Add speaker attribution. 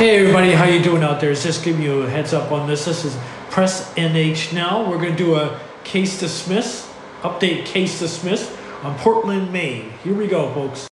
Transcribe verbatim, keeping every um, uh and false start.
Speaker 1: Hey everybody, how you doing out there? Just giving you a heads up on this. This is Press N H Now. We're going to do a case dismiss, update case dismiss on Portland, Maine. Here we go, folks.